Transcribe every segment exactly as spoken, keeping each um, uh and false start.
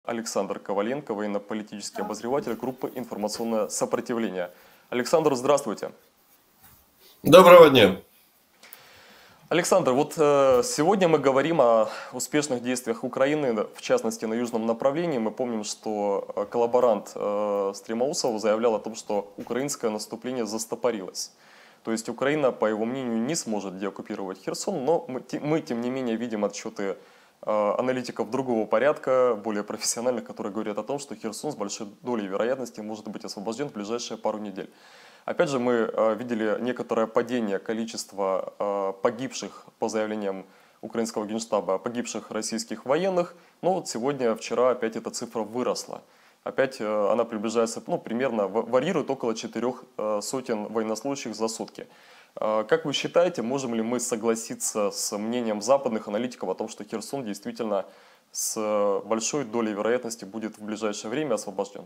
Александр Коваленко, военно-политический обозреватель группы «Информационное сопротивление». Александр, здравствуйте. Доброго дня. Александр, вот э, сегодня мы говорим о успешных действиях Украины, в частности на южном направлении. Мы помним, что коллаборант э, Стремоусов заявлял о том, что украинское наступление застопорилось. То есть Украина, по его мнению, не сможет деоккупировать Херсон, но мы, мы тем не менее видим отчеты э, аналитиков другого порядка, более профессиональных, которые говорят о том, что Херсон с большой долей вероятности может быть освобожден в ближайшие пару недель. Опять же, мы э, видели некоторое падение количества э, погибших, по заявлениям украинского генштаба, погибших российских военных. Но вот сегодня, вчера опять эта цифра выросла. Опять э, она приближается, ну, примерно варьирует около четырех э, сотен военнослужащих за сутки. Э, как вы считаете, можем ли мы согласиться с мнением западных аналитиков о том, что Херсон действительно с большой долей вероятности будет в ближайшее время освобожден?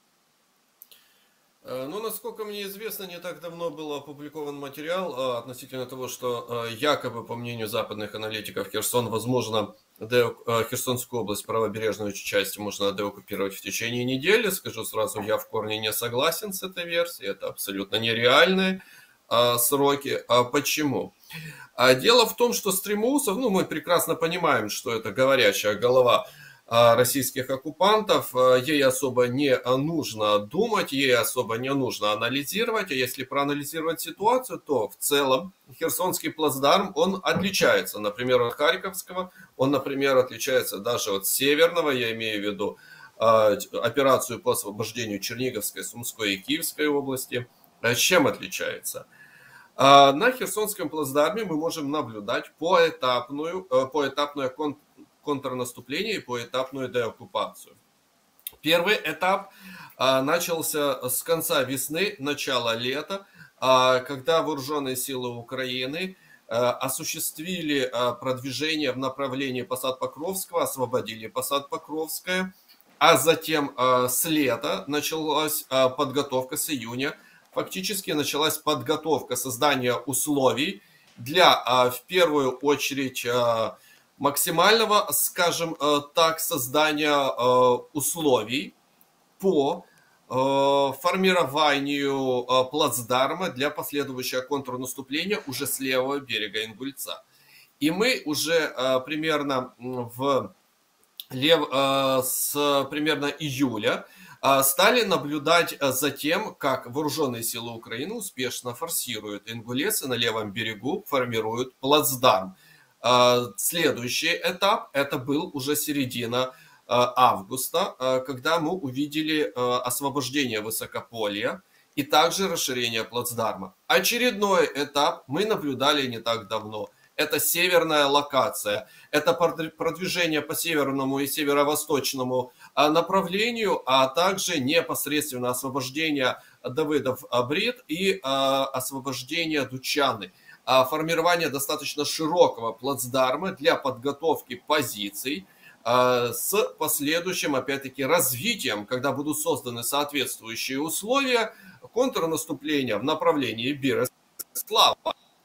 Ну, насколько мне известно, не так давно был опубликован материал относительно того, что якобы, по мнению западных аналитиков, Херсон, возможно, Херсонскую область, правобережную часть можно деоккупировать в течение недели. Скажу сразу, я в корне не согласен с этой версией, это абсолютно нереальные сроки. А почему? Дело в том, что Стремоусов, ну, мы прекрасно понимаем, что это говорящая голова российских оккупантов, ей особо не нужно думать, ей особо не нужно анализировать, а если проанализировать ситуацию, то в целом Херсонский плацдарм, он отличается, например, от Харьковского, он, например, отличается даже от Северного, я имею в виду операцию по освобождению Черниговской, Сумской и Киевской области. Чем отличается? На Херсонском плацдарме мы можем наблюдать поэтапную, поэтапную контр контрнаступление и поэтапную деоккупацию. Первый этап а, начался с конца весны, начала лета, а, когда вооруженные силы Украины а, осуществили а, продвижение в направлении Посад-Покровского, освободили Посад-Покровское, а затем а, с лета началась а, подготовка, с июня фактически началась подготовка создания условий для, а, в первую очередь, а, максимального, скажем так, создания условий по формированию плацдарма для последующего контрнаступления уже с левого берега Ингульца. И мы уже примерно в лев, с примерно июля стали наблюдать за тем, как вооруженные силы Украины успешно форсируют Ингулец и на левом берегу формируют плацдарм. Следующий этап, это был уже середина августа, когда мы увидели освобождение Высокополья и также расширение плацдарма. Очередной этап мы наблюдали не так давно. Это северная локация, это продвижение по северному и северо-восточному направлению, а также непосредственно освобождение Давыдов-Брид и освобождение Дучаны. Формирование достаточно широкого плацдарма для подготовки позиций с последующим, опять-таки, развитием, когда будут созданы соответствующие условия контрнаступления в направлении Береслава.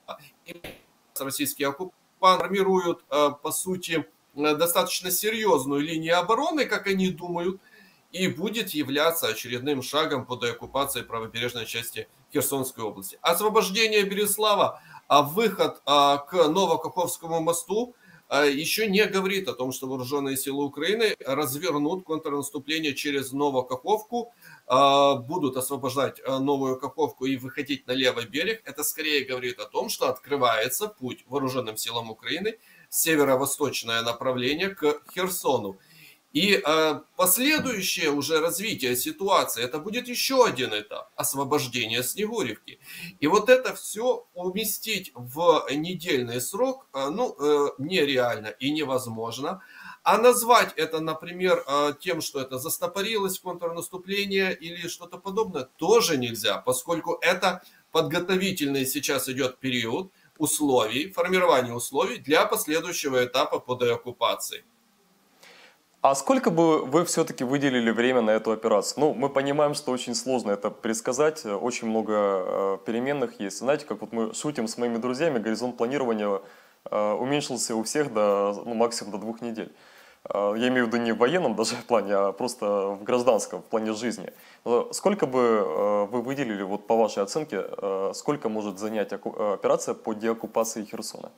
Российские оккупанты формируют, по сути, достаточно серьезную линию обороны, как они думают, и будет являться очередным шагом по деоккупации правобережной части Херсонской области. Освобождение Береслава, а выход к Новокаховскому мосту еще не говорит о том, что вооруженные силы Украины развернут контрнаступление через Новокаховку, будут освобождать Новую Каховку и выходить на левый берег. Это скорее говорит о том, что открывается путь вооруженным силам Украины, северо-восточное направление к Херсону. И э, последующее уже развитие ситуации, это будет еще один этап освобождения Снегуревки. И вот это все уместить в недельный срок, э, ну, э, нереально и невозможно. А назвать это, например, э, тем, что это застопорилось контрнаступление или что-то подобное, тоже нельзя, поскольку это подготовительный сейчас идет период условий, формирования условий для последующего этапа по деоккупации. А сколько бы вы все-таки выделили время на эту операцию? Ну, мы понимаем, что очень сложно это предсказать, очень много э, переменных есть. Знаете, как вот мы шутим с моими друзьями, горизонт планирования э, уменьшился у всех до, ну, максимум до двух недель. А, Я имею в виду не в военном даже плане, а просто в гражданском, в плане жизни. Но сколько бы э, вы выделили, вот по вашей оценке, э, сколько может занять оку- э, операция по деоккупации Херсона?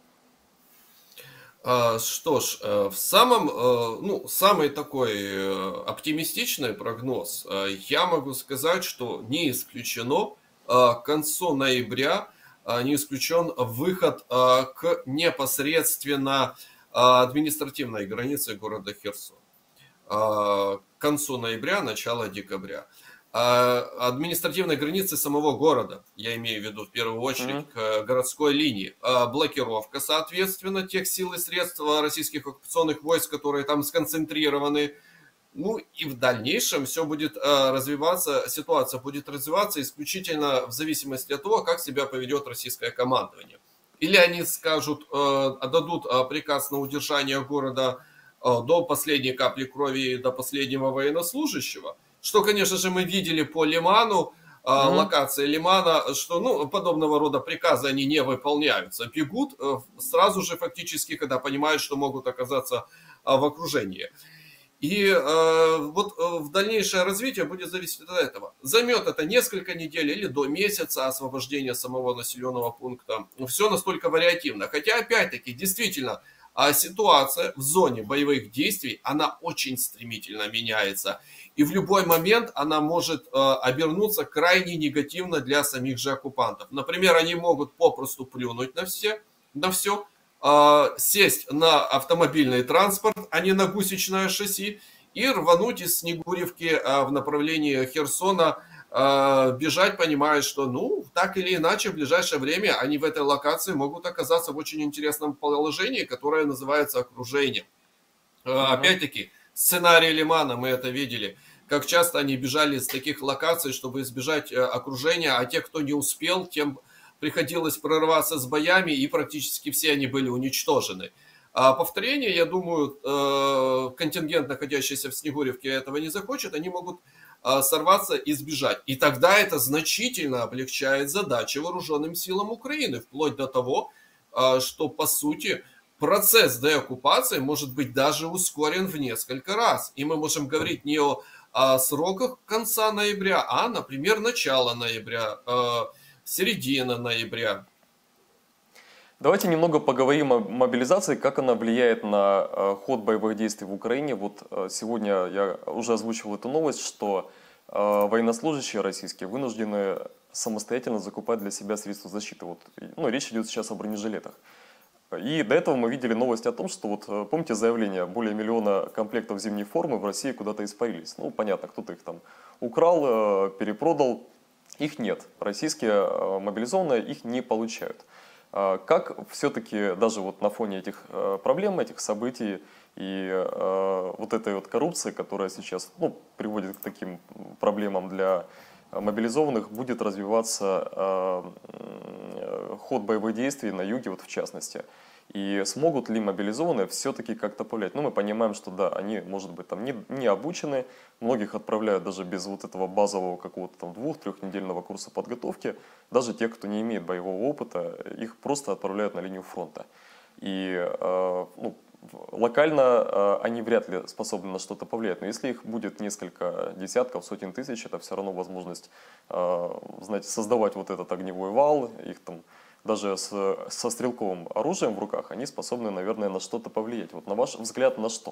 А, Что ж, э, в самом, э, ну, самый такой э, оптимистичный прогноз, э, я могу сказать, что не исключено а, к концу ноября а, не исключен выход а, к непосредственно а, административной границе города Херсон а, к концу ноября, начало декабря. А, Административной границы самого города, я имею в виду в первую очередь Мгм. к городской линии. А, Блокировка, соответственно, тех сил и средств а, российских оккупационных войск, которые там сконцентрированы. Ну и в дальнейшем все будет а, развиваться, ситуация будет развиваться исключительно в зависимости от того, как себя поведет российское командование. Или они скажут, э, отдадут э, приказ на удержание города э, до последней капли крови, до последнего военнослужащего, что, конечно же, мы видели по Лиману, э, Мгм. локации Лимана, что ну, подобного рода приказы они не выполняются, бегут э, сразу же фактически, когда понимают, что могут оказаться э, в окружении. И э, вот э, в дальнейшее развитие будет зависеть от этого. Займет это несколько недель или до месяца освобождения самого населенного пункта. Все настолько вариативно. Хотя, опять-таки, действительно, а ситуация в зоне боевых действий, она очень стремительно меняется. И в любой момент она может э, обернуться крайне негативно для самих же оккупантов. Например, они могут попросту плюнуть на все, на все, а, сесть на автомобильный транспорт, а не на гусечное шасси, и рвануть из Снегуревки а, в направлении Херсона, а, бежать, понимая, что, ну, так или иначе, в ближайшее время они в этой локации могут оказаться в очень интересном положении, которое называется окружение. А, Мгм. Опять-таки, сценарий Лимана мы это видели. Как часто они бежали из таких локаций, чтобы избежать э, окружения, а те, кто не успел, тем приходилось прорваться с боями, и практически все они были уничтожены. А повторение, я думаю, э, контингент, находящийся в Снегуревке, этого не захочет, они могут э, сорваться и сбежать. И тогда это значительно облегчает задачи вооруженным силам Украины, вплоть до того, э, что, по сути, процесс деоккупации может быть даже ускорен в несколько раз. И мы можем говорить не о, о сроках конца ноября, а, например, начала ноября, э, середина ноября. Давайте немного поговорим о мобилизации, как она влияет на э, ход боевых действий в Украине. Вот э, сегодня я уже озвучил эту новость, что э, военнослужащие российские вынуждены самостоятельно закупать для себя средства защиты. Вот, и, ну, речь идет сейчас о бронежилетах. И до этого мы видели новость о том, что, вот э, помните заявление, более миллиона комплектов зимней формы в России куда-то испарились. Ну, понятно, кто-то их там украл, э, перепродал. Их нет. Российские э, мобилизованные их не получают. А Как все-таки даже вот на фоне этих э, проблем, этих событий и э, вот этой вот коррупции, которая сейчас, ну, приводит к таким проблемам для э, мобилизованных, будет развиваться э, э, ход боевых действий на юге, вот в частности? И смогут ли мобилизованные все-таки как-то повлиять? Ну, мы понимаем, что да, они, может быть, там не, не обучены, многих отправляют даже без вот этого базового какого-то там двух-трехнедельного курса подготовки. Даже те, кто не имеет боевого опыта, их просто отправляют на линию фронта. И э, ну, локально э, они вряд ли способны на что-то повлиять. Но если их будет несколько десятков, сотен тысяч, это все равно возможность, э, знаете, создавать вот этот огневой вал, их там даже с, со стрелковым оружием в руках, они способны, наверное, на что-то повлиять. Вот на ваш взгляд, на что?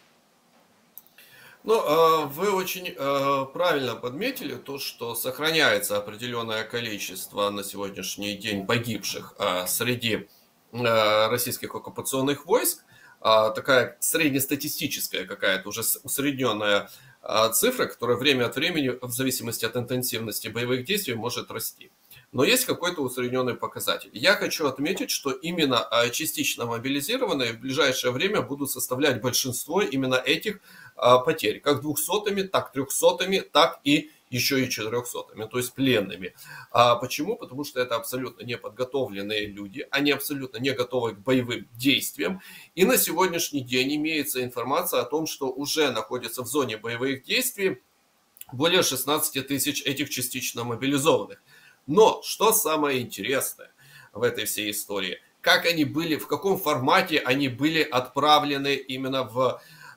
Ну, э, вы очень э, правильно подметили то, что сохраняется определенное количество на сегодняшний день погибших э, среди э, российских оккупационных войск. А, Такая среднестатистическая какая-то уже с- усредненная а, цифра, которая время от времени, в зависимости от интенсивности боевых действий, может расти. Но есть какой-то усредненный показатель. Я хочу отметить, что именно а, частично мобилизированные в ближайшее время будут составлять большинство именно этих а, потерь, как двухсотыми, так трехсотыми, так и еще и четырехсотыми, то есть пленными. А почему? Потому что это абсолютно неподготовленные люди, они абсолютно не готовы к боевым действиям. И на сегодняшний день имеется информация о том, что уже находится в зоне боевых действий более шестнадцати тысяч этих частично мобилизованных. Но что самое интересное в этой всей истории? Как они были, в каком формате они были отправлены именно в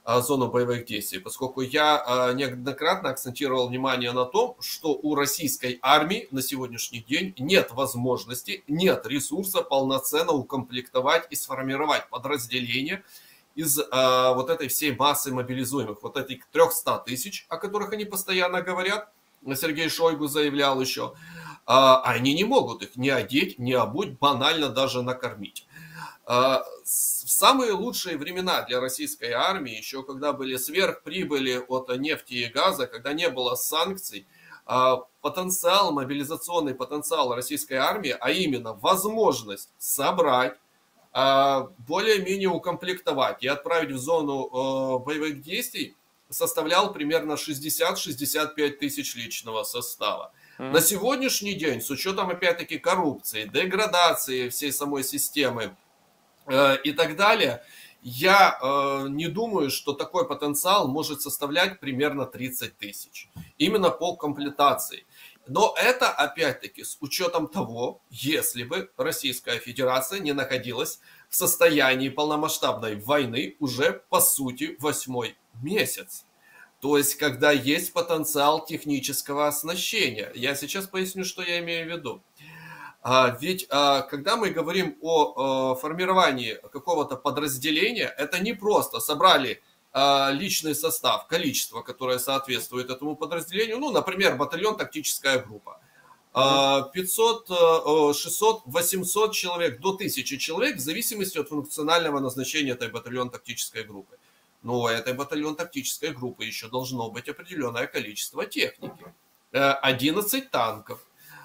зону боевых действий, поскольку я неоднократно акцентировал внимание на том, что у российской армии на сегодняшний день нет возможности, нет ресурса полноценно укомплектовать и сформировать подразделения из а, вот этой всей массы мобилизуемых, вот этих трехсот тысяч, о которых они постоянно говорят, Сергей Шойгу заявлял еще, а, они не могут их ни одеть, ни обуть, банально даже накормить. А, в самые лучшие времена для российской армии, еще когда были сверхприбыли от нефти и газа, когда не было санкций, а, потенциал, мобилизационный потенциал российской армии, а именно возможность собрать, более-менее укомплектовать и отправить в зону э, боевых действий, составлял примерно шестьдесят-шестьдесят пять тысяч личного состава. Mm-hmm. На сегодняшний день, с учетом опять-таки коррупции, деградации всей самой системы э, и так далее, я э, не думаю, что такой потенциал может составлять примерно тридцать тысяч. Именно по комплектации. Но это, опять-таки, с учетом того, если бы Российская Федерация не находилась в состоянии полномасштабной войны уже, по сути, восьмой месяц. То есть, когда есть потенциал технического оснащения. Я сейчас поясню, что я имею в виду. А, ведь, а, когда мы говорим о, о формировании какого-то подразделения, это не просто собрали личный состав, количество, которое соответствует этому подразделению, ну, например, батальон тактическая группа, пятьсот, шестьсот, восемьсот человек, до тысячи человек, в зависимости от функционального назначения этой батальон тактической группы. Но этой батальон тактической группы еще должно быть определенное количество техники. одиннадцать танков,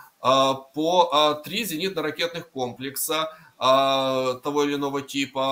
по три зенитно-ракетных комплекса того или иного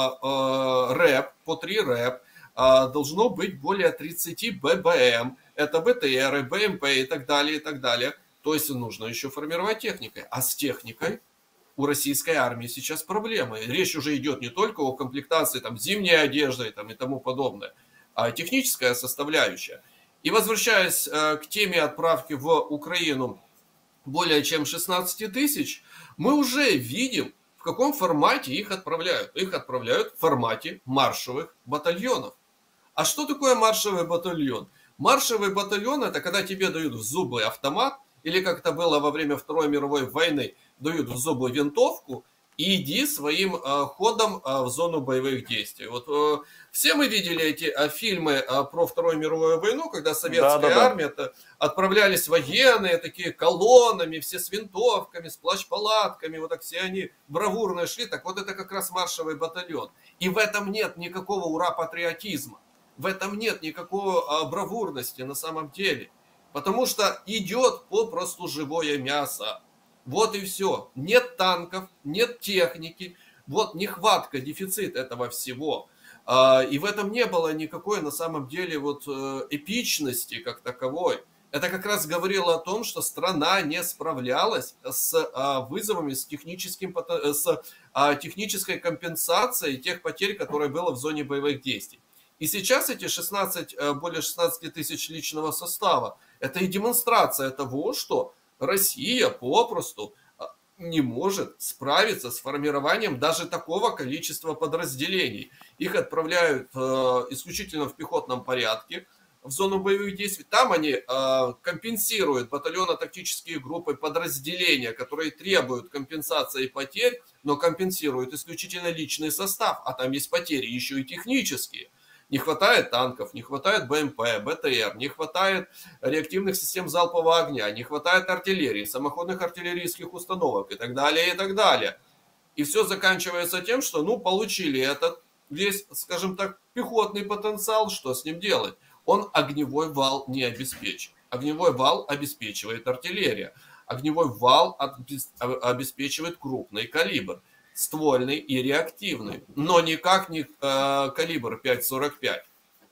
типа, РЭП, по три РЭП, должно быть более тридцати ББМ, это БТРы, БМП и так далее, и так далее. То есть нужно еще формировать техникой. А с техникой у российской армии сейчас проблемы. Речь уже идет не только о комплектации там, зимней одежды там, и тому подобное, а техническая составляющая. И возвращаясь э, к теме отправки в Украину более чем шестнадцати тысяч, мы уже видим, в каком формате их отправляют. Их отправляют в формате маршевых батальонов. А что такое маршевый батальон? Маршевый батальон — это когда тебе дают в зубы автомат, или как это было во время Второй мировой войны, дают в зубы винтовку, и иди своим э, ходом э, в зону боевых действий. Вот э, все мы видели эти э, фильмы э, про Вторую мировую войну, когда советская да, да, да. армия -то отправлялись военные, такие колоннами, все с винтовками, с плащ-палатками, вот так все они бравурно шли. Так вот это как раз маршевый батальон. И в этом нет никакого ура-патриотизма. В этом нет никакой а, бравурности на самом деле. Потому что идет попросту живое мясо. Вот и все. Нет танков, нет техники. Вот нехватка, дефицит этого всего. А, и в этом не было никакой на самом деле вот эпичности как таковой. Это как раз говорило о том, что страна не справлялась с а, вызовами, с, техническим, с а, технической компенсацией тех потерь, которые было в зоне боевых действий. И сейчас эти шестнадцать, более шестнадцати тысяч личного состава, это и демонстрация того, что Россия попросту не может справиться с формированием даже такого количества подразделений. Их отправляют э, исключительно в пехотном порядке в зону боевых действий. Там они э, компенсируют батальонно-тактические группы, подразделения, которые требуют компенсации потерь, но компенсируют исключительно личный состав, а там есть потери еще и технические. Не хватает танков, не хватает БМП, БТР, не хватает реактивных систем залпового огня, не хватает артиллерии, самоходных артиллерийских установок и так далее, и так далее. И все заканчивается тем, что, ну, получили этот весь, скажем так, пехотный потенциал, что с ним делать? Он огневой вал не обеспечит. Огневой вал обеспечивает артиллерия. Огневой вал обеспечивает крупный калибр. Ствольный и реактивный, но никак не э, калибр пять сорок пять.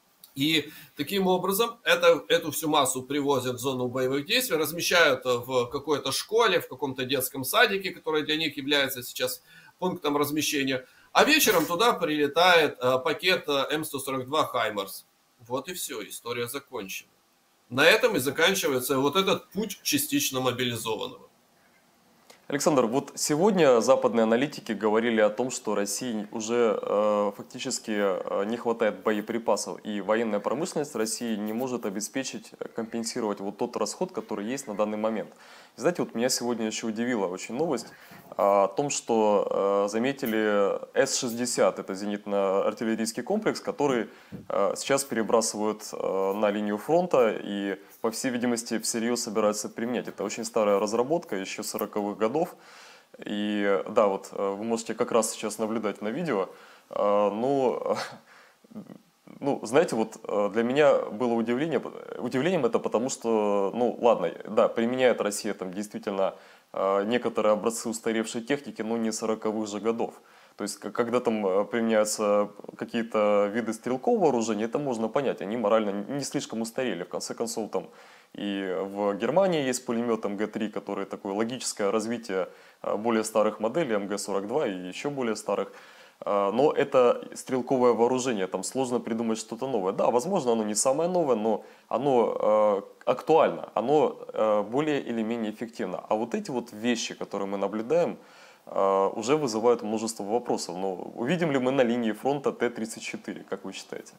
И таким образом это, эту всю массу привозят в зону боевых действий, размещают в какой-то школе, в каком-то детском садике, который для них является сейчас пунктом размещения, а вечером туда прилетает э, пакет эм сто сорок два Хаймарс. Вот и все, история закончена. На этом и заканчивается вот этот путь частично мобилизованного. Александр, вот сегодня западные аналитики говорили о том, что России уже э, фактически э, не хватает боеприпасов, и военная промышленность России не может обеспечить, э, компенсировать вот тот расход, который есть на данный момент. И знаете, вот меня сегодня еще удивила очень новость о том, что э, заметили С шестьдесят, это зенитно-артиллерийский комплекс, который э, сейчас перебрасывают э, на линию фронта и, по всей видимости, всерьез собираются применять. Это очень старая разработка, еще сороковых годов. И да, вот э, вы можете как раз сейчас наблюдать на видео. Э, Ну, ну, знаете, вот э, для меня было удивление, удивлением это потому, что, ну, ладно, да, применяет Россия там действительно э, некоторые образцы устаревшей техники, но не сороковых же годов. То есть, к- когда там э, применяются какие-то виды стрелкового вооружения, это можно понять, они морально не слишком устарели. В конце концов, там и в Германии есть пулемет М Г три, который такое логическое развитие э, более старых моделей, М Г сорок два и еще более старых. А, Но это стрелковое вооружение, там сложно придумать что-то новое. Да, возможно, оно не самое новое, но оно э, актуально, оно э, более или менее эффективно. А вот эти вот вещи, которые мы наблюдаем, э, уже вызывают множество вопросов. Но увидим ли мы на линии фронта Т тридцать четыре, как вы считаете?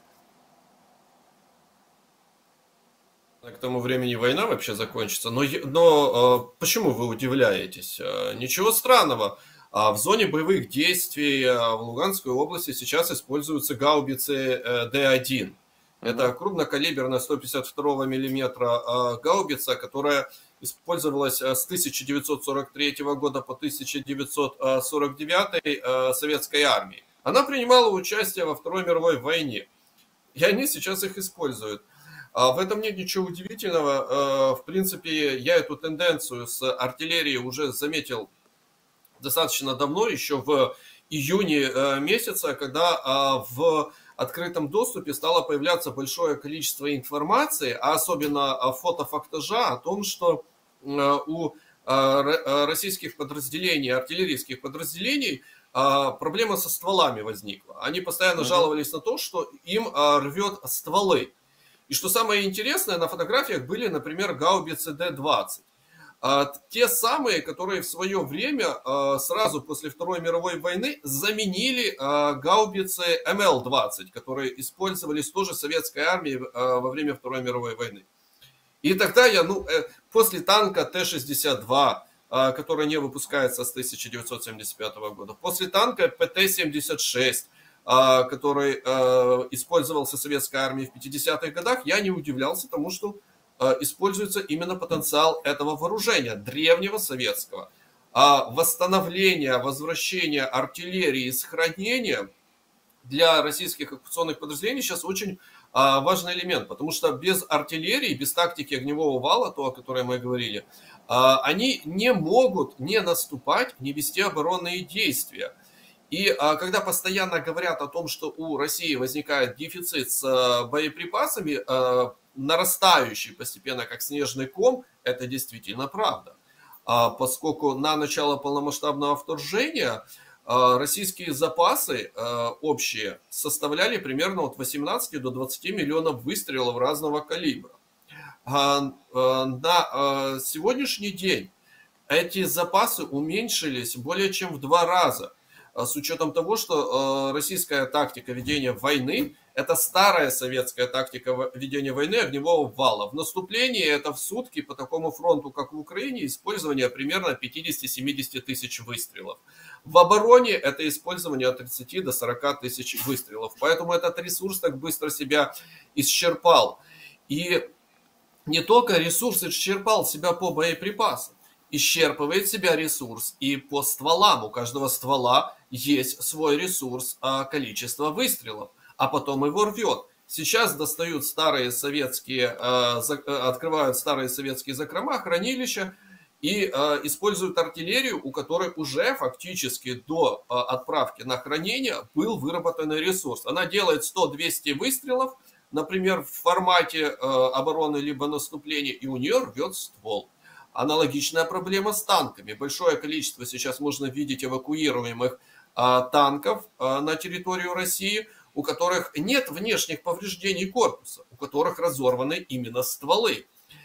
К тому времени война вообще закончится. Но, е- но э, почему вы удивляетесь? Э, Ничего странного. А в зоне боевых действий э, в Луганской области сейчас используются гаубицы э, Д один. Это Мгм. крупнокалиберная сто пятьдесят два миллиметра э, гаубица, которая использовалась э, с тысяча девятьсот сорок третьего года по тысяча девятьсот сорок девятый э, советской армией. Она принимала участие во Второй мировой войне. И они сейчас их используют. А в этом нет ничего удивительного. Э, В принципе, я эту тенденцию с артиллерией уже заметил достаточно давно, еще в июне э, месяца, когда а, в открытом доступе стало появляться большое количество информации, а особенно а, фотофактажа о том, что э, у а, ро- а, российских подразделений, артиллерийских подразделений, а, проблема со стволами возникла. Они постоянно Мгм. жаловались на то, что им а, рвет стволы. И что самое интересное, на фотографиях были, например, гаубицы Д двадцать. А, Те самые, которые в свое время, а, сразу после Второй мировой войны, заменили а, гаубицы М Л двадцать, которые использовались тоже советской армией а, во время Второй мировой войны. И тогда я, ну, э, после танка Т шестьдесят два, а, который не выпускается с тысяча девятьсот семьдесят пятого года, после танка П Т семьдесят шесть, а, который а, использовался советской армией в пятидесятых годах, я не удивлялся тому, что а, используется именно потенциал этого вооружения, древнего советского. А восстановление, возвращение артиллерии из хранения для российских оккупационных подразделений сейчас очень а, важный элемент, потому что без артиллерии, без тактики огневого вала, то, о которой мы говорили, а, они не могут не наступать, не вести оборонные действия. И а, когда постоянно говорят о том, что у России возникает дефицит с а, боеприпасами, а, нарастающий постепенно как снежный ком, это действительно правда. А, поскольку на начало полномасштабного вторжения а, российские запасы а, общие составляли примерно от восемнадцати до двадцати миллионов выстрелов разного калибра. А, а, на а, сегодняшний день эти запасы уменьшились более чем в два раза, а, с учетом того, что э, российская тактика ведения войны – это старая советская тактика во- ведения войны огневого вала. В наступлении это в сутки по такому фронту, как в Украине, использование примерно пятьдесят-семьдесят тысяч выстрелов. В обороне это использование от тридцати до сорока тысяч выстрелов. Поэтому этот ресурс так быстро себя исчерпал. И не только ресурс исчерпал себя по боеприпасам, исчерпывает себя ресурс и по стволам. У каждого ствола есть свой ресурс, а, количество выстрелов, а потом его рвет. Сейчас достают старые советские, а, за- а, открывают старые советские закрома, хранилища и а, используют артиллерию, у которой уже фактически до а, отправки на хранение был выработанный ресурс. Она делает сто-двести выстрелов, например, в формате э, обороны либо наступления, и у нее рвет ствол. Аналогичная проблема с танками. Большое количество сейчас можно видеть эвакуируемых э, танков э, на территорию России, у которых нет внешних повреждений корпуса, у которых разорваны именно стволы.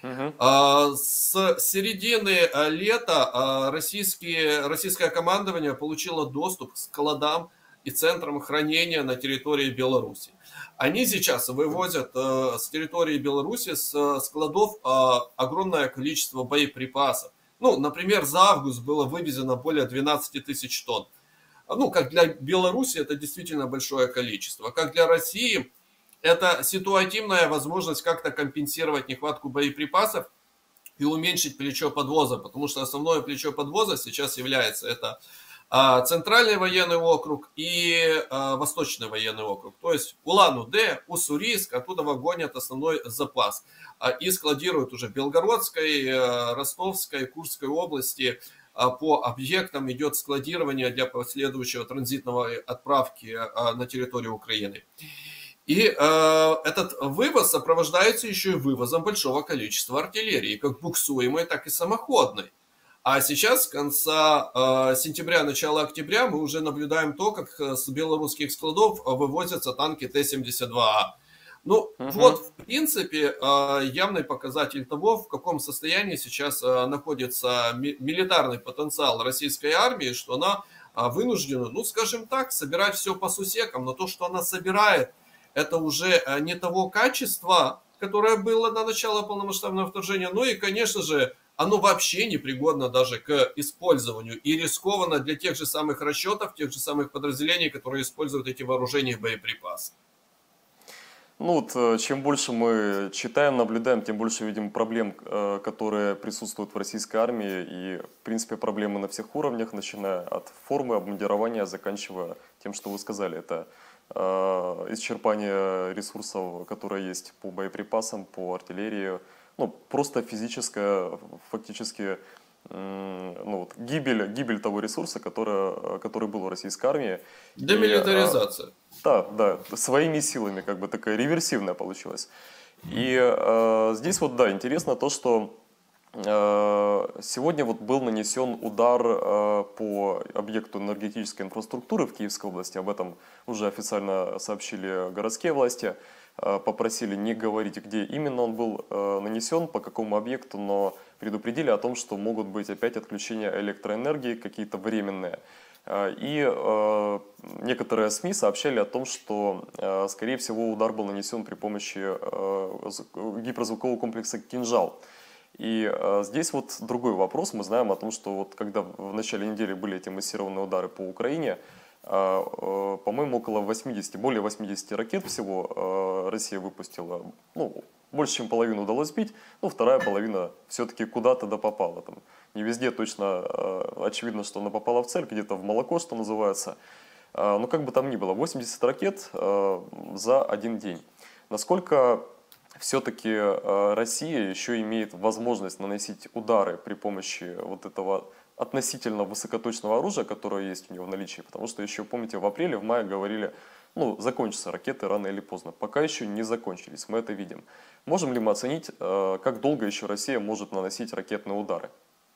Мгм. А, С середины а, лета а, российские, российское командование получило доступ к складам и центрам хранения на территории Беларуси. Они сейчас вывозят э, с территории Беларуси, с э, складов э, огромное количество боеприпасов. Ну, например, за август было вывезено более двенадцати тысяч тонн. Ну, как для Беларуси это действительно большое количество. Как для России это ситуативная возможность как-то компенсировать нехватку боеприпасов и уменьшить плечо подвоза, потому что основное плечо подвоза сейчас является это а, Центральный военный округ и а, Восточный военный округ. То есть Улан-Удэ, Уссурийск, оттуда гонят основной запас а, и складируют уже в Белгородской, а, Ростовской, Курской области. А, по объектам идет складирование для последующего транзитного отправки а, на территорию Украины. И э, этот вывоз сопровождается еще и вывозом большого количества артиллерии, как буксуемой, так и самоходной. А сейчас, с конца э, сентября, начала октября, мы уже наблюдаем то, как с белорусских складов вывозятся танки Т семьдесят два А. Ну, Мгм. вот, в принципе, э, явный показатель того, в каком состоянии сейчас э, находится ми- милитарный потенциал российской армии, что она э, вынуждена, ну, скажем так, собирать все по сусекам, но то, что она собирает, это уже э, не того качества, которое было на начало полномасштабного вторжения, ну и, конечно же, оно вообще не пригодно даже к использованию и рискованно для тех же самых расчетов, тех же самых подразделений, которые используют эти вооружения и боеприпасы. Ну вот, э, чем больше мы читаем, наблюдаем, тем больше видим проблем, э, которые присутствуют в российской армии. И, в принципе, проблемы на всех уровнях, начиная от формы, обмундирования, заканчивая тем, что вы сказали. Это э, исчерпание ресурсов, которые есть по боеприпасам, по артиллерии. Ну, просто физическая, фактически, м, ну, вот, гибель, гибель того ресурса, который, который был в российской армии. И э, Демилитаризация. да, да, своими силами, как бы такая реверсивная получилась. И э, здесь вот, да, интересно то, что э, сегодня вот был нанесен удар э, по объекту энергетической инфраструктуры в Киевской области. Об этом уже официально сообщили городские власти. Э, попросили не говорить, где именно он был э, нанесен, по какому объекту, но предупредили о том, что могут быть опять отключения электроэнергии, какие-то временные. Э, И э, некоторые СМИ сообщали о том, что, э, скорее всего, удар был нанесен при помощи э, зв- гиперзвукового комплекса «Кинжал». И э, здесь вот другой вопрос. Мы знаем о том, что вот когда в начале недели были эти массированные удары по Украине, э, э, по-моему, около восьмидесяти, более восьмидесяти ракет всего э, Россия выпустила. Ну, больше, чем половину удалось сбить, но вторая половина все-таки куда-то да попала. Там не везде точно э, очевидно, что она попала в цель, где-то в молоко, что называется. Э, но как бы там ни было, восемьдесят ракет э, за один день. Насколько все-таки э, Россия еще имеет возможность наносить удары при помощи вот этого относительно высокоточного оружия, которое есть у нее в наличии? Потому что еще, помните, в апреле, в мае говорили, ну, закончатся ракеты рано или поздно. Пока еще не закончились, мы это видим. Можем ли мы оценить, э, как долго еще Россия может наносить ракетные удары?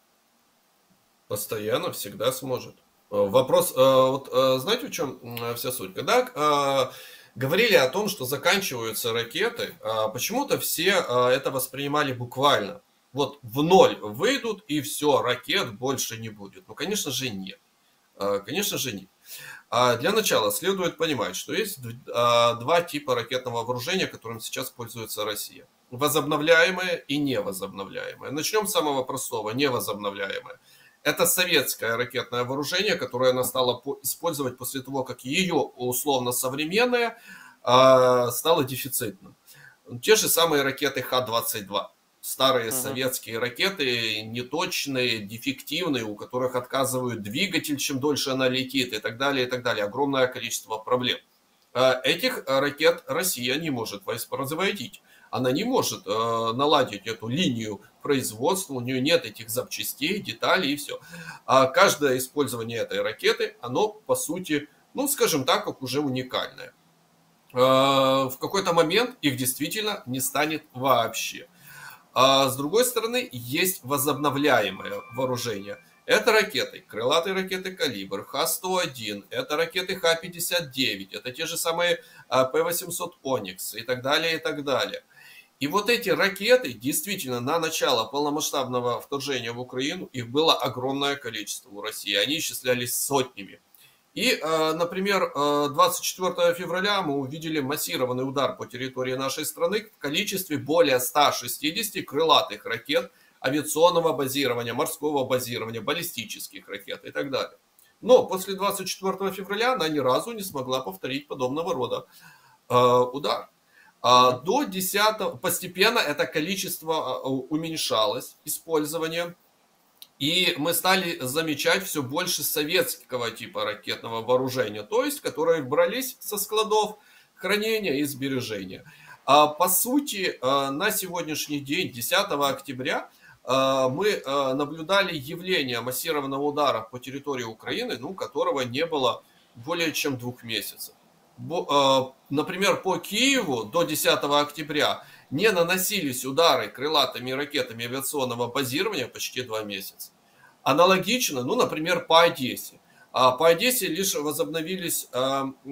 Постоянно, всегда сможет. Э, Вопрос, э, вот э, знаете, в чем м, вся суть? Когда э, говорили о том, что заканчиваются ракеты, а, почему-то все э, это воспринимали буквально. Вот в ноль выйдут и все, ракет больше не будет. Ну, конечно же, нет. Э, Конечно же, нет. А для начала следует понимать, что есть д- а, два типа ракетного вооружения, которым сейчас пользуется Россия. Возобновляемое и невозобновляемое. Начнем с самого простого, невозобновляемое. Это советское ракетное вооружение, которое она стала по- использовать после того, как ее условно современное а, стало дефицитным. Те же самые ракеты Х двадцать два. Старые Мгм. советские ракеты, неточные, дефективные, у которых отказывают двигатель, чем дольше она летит, и так далее, и так далее. Огромное количество проблем. А, Этих ракет Россия не может воспроизводить. Она не может э, наладить эту линию производства, у нее нет этих запчастей, деталей и все. А каждое использование этой ракеты, оно по сути, ну скажем так, как уже уникальное. Э, В какой-то момент их действительно не станет вообще. А с другой стороны, есть возобновляемое вооружение. Это ракеты, крылатые ракеты «Калибр», Х сто один, это ракеты Х пятьдесят девять, это те же самые а, П восемьсот «Оникс» и так далее, и так далее. И вот эти ракеты, действительно, на начало полномасштабного вторжения в Украину, их было огромное количество у России. Они исчислялись сотнями. И, э, например, э, двадцать четвёртого февраля мы увидели массированный удар по территории нашей страны в количестве более ста шестидесяти крылатых ракет авиационного базирования, морского базирования, баллистических ракет и так далее. Но после двадцать четвёртого февраля она ни разу не смогла повторить подобного рода э, удар. А Мгм. до десятого постепенно это количество уменьшалось, использование. И мы стали замечать все больше советского типа ракетного вооружения, то есть которые брались со складов хранения и сбережения. А по сути, э, на сегодняшний день, десятого октября, э, мы э, наблюдали явление массированного удара по территории Украины, ну, которого не было более чем двух месяцев. Бо- э, Например, по Киеву до десятого октября не наносились удары крылатыми ракетами авиационного базирования почти два месяца. Аналогично, ну, например, по Одессе. А по Одессе лишь возобновились, э,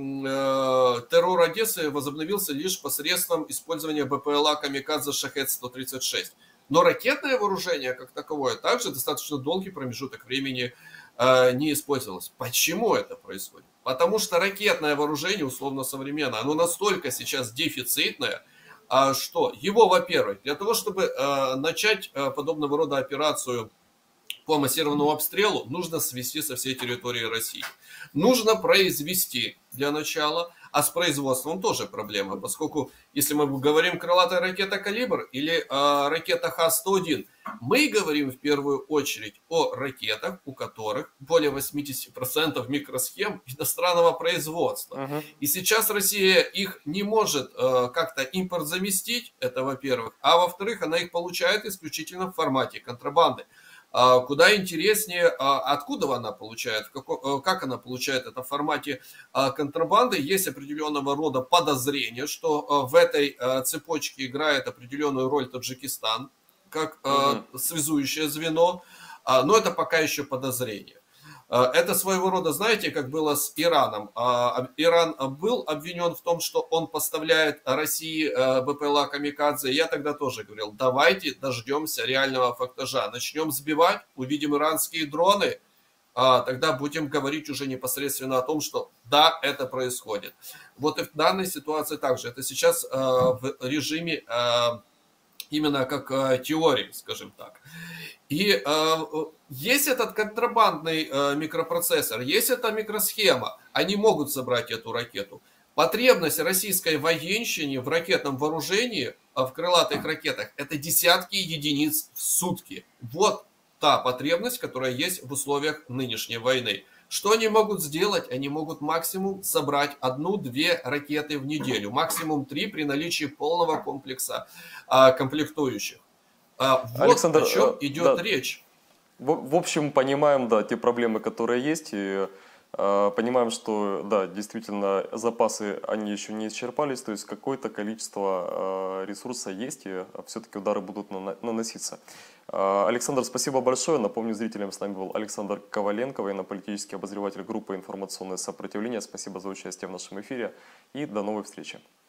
э, террор Одессы возобновился лишь посредством использования БПЛА «Камикадзе» «Шахед сто тридцать шесть». Но ракетное вооружение, как таковое, также достаточно долгий промежуток времени э, не использовалось. Почему это происходит? Потому что ракетное вооружение, условно современное, оно настолько сейчас дефицитное, а что его, во-первых, для того, чтобы э, начать э, подобного рода операцию по массированному обстрелу, нужно свести со всей территории России. Нужно произвести для начала, а с производством тоже проблема, поскольку если мы говорим крылатая ракета «Калибр» или э, ракета Х сто один, мы говорим в первую очередь о ракетах, у которых более восемьдесят процентов микросхем иностранного производства. Мгм. И сейчас Россия их не может э, как-то импорт заместить, это во-первых, а во-вторых, она их получает исключительно в формате контрабанды. Куда интереснее, откуда она получает, как она получает это в формате контрабанды. Есть определенного рода подозрение, что в этой цепочке играет определенную роль Таджикистан, как Мгм. связующее звено, но это пока еще подозрение. Это своего рода, знаете, как было с Ираном. Иран был обвинен в том, что он поставляет России БПЛА «Камикадзе». Я тогда тоже говорил, давайте дождемся реального фактажа. Начнем сбивать, увидим иранские дроны, тогда будем говорить уже непосредственно о том, что да, это происходит. Вот и в данной ситуации также. Это сейчас в режиме именно как теории, скажем так. И э, есть этот контрабандный э, микропроцессор, есть эта микросхема, они могут собрать эту ракету. Потребность российской военщине в ракетном вооружении, в крылатых ракетах, это десятки единиц в сутки. Вот та потребность, которая есть в условиях нынешней войны. Что они могут сделать? Они могут максимум собрать одну-две ракеты в неделю, максимум три при наличии полного комплекса а, комплектующих. А, вот о Александр, чем э, идет да, речь. В, в общем, понимаем, да, те проблемы, которые есть, и э, понимаем, что, да, действительно, запасы, они еще не исчерпались, то есть какое-то количество э, ресурса есть, и все-таки удары будут нана- наноситься. Э, Александр, спасибо большое. Напомню зрителям, с нами был Александр Коваленко, военно-политический обозреватель группы «Информационное сопротивление». Спасибо за участие в нашем эфире, и до новой встречи.